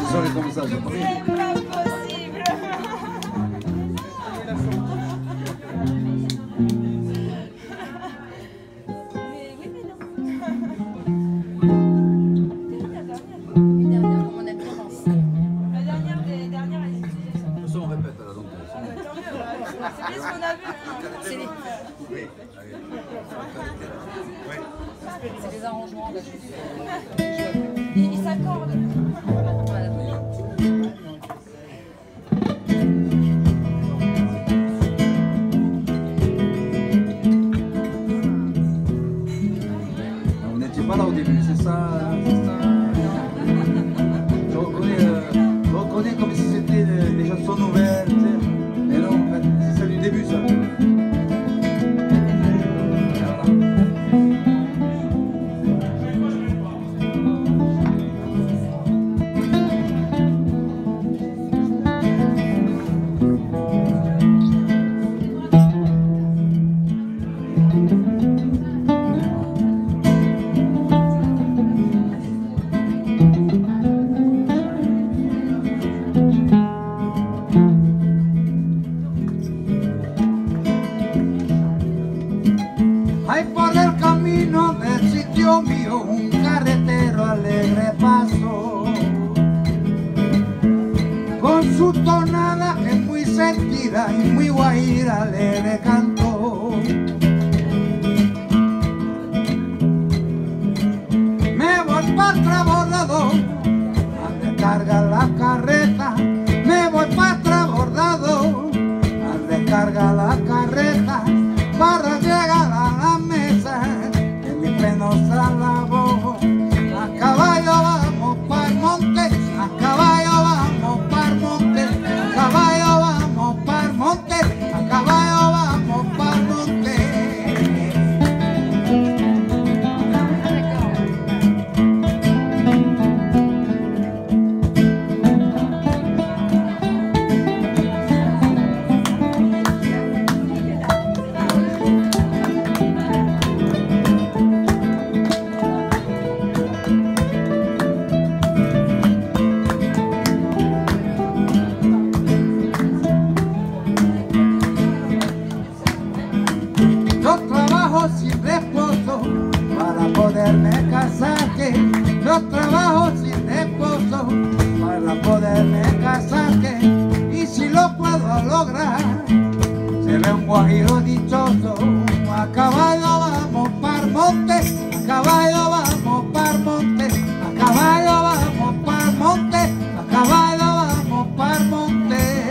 soirée comme ça, c'est pas possible. C'est pas possible. Mais oui, mais non. Une dernière, comme on a commencé. La dernière des dernières, elle était... De toute façon, on répète là, donc. Tant mieux, ouais. C'est bien ce qu'on a vu. C'est les, Oui, allez. c'est les arrangements. Là, je suis Ils s'accordent. Voilà. Vous n'étiez pas là au début, c'est ça, c'est ça. Je reconnais comme si c'était des chansons nouvelles, tu sais. Mais non, en fait, c'est celle du début, ça. Hay por el camino del sitio mío un carretero alegre paso, con su tonada que es muy sentida y muy guajira alegre canto. Me voy para Trabordado, donde carga la carreta. Me voy para Trabordado, donde carga la carreta, para llegar a la mesa que mi pleno salabo. A caballo vamos pa'l monte, a caballo vamos pa'l monte, a caballo vamos pa'l monte, a caballo vamos pa'l monte. Yo trabajo sin esposo para poderme casar, que yo trabajo sin esposo para poderme casar, que y si lo puedo lograr seré un guajiro dichoso. A caballo vamos pa'l monte, a caballo vamos pa'l monte, a caballo vamos pa'l monte, a caballo vamos pa'l monte.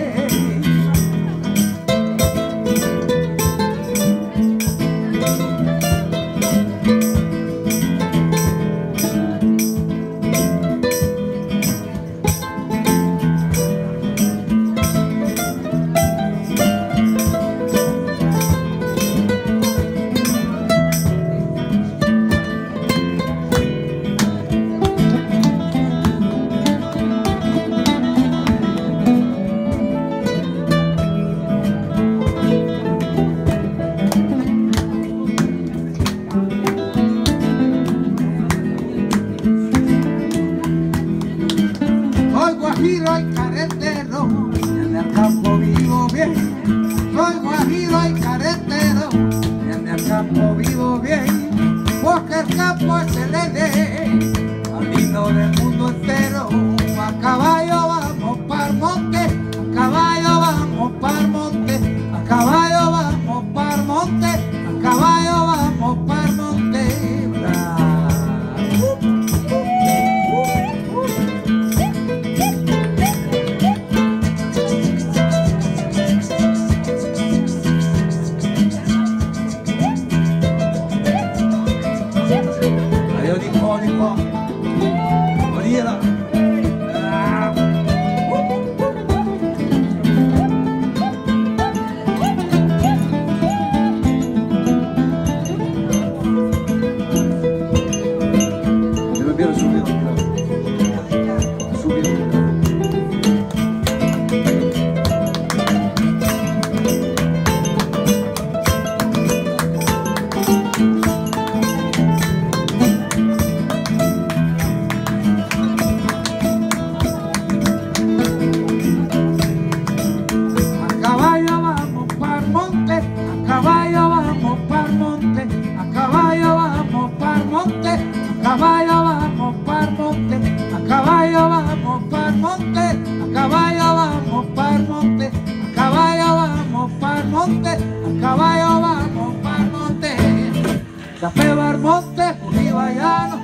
Soy guajiro y carretero, en el campo vivo bien. Soy guajiro y carretero, en el campo vivo bien. Porque el campo es el al lindo del mundo entero. A caballo vamos pa'l monte, a caballo vamos pa'l monte, a caballo vamos pa'l monte, a caballo vamos pa'l monte. Adiós, hijo, hijo. caballo vamos para el monte, Café Barmonte, Julivallano,